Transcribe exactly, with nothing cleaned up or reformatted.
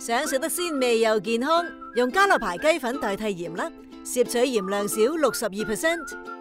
想食得鮮味又健康，用家樂牌雞粉代替鹽啦，攝取鹽量少六十二 percent。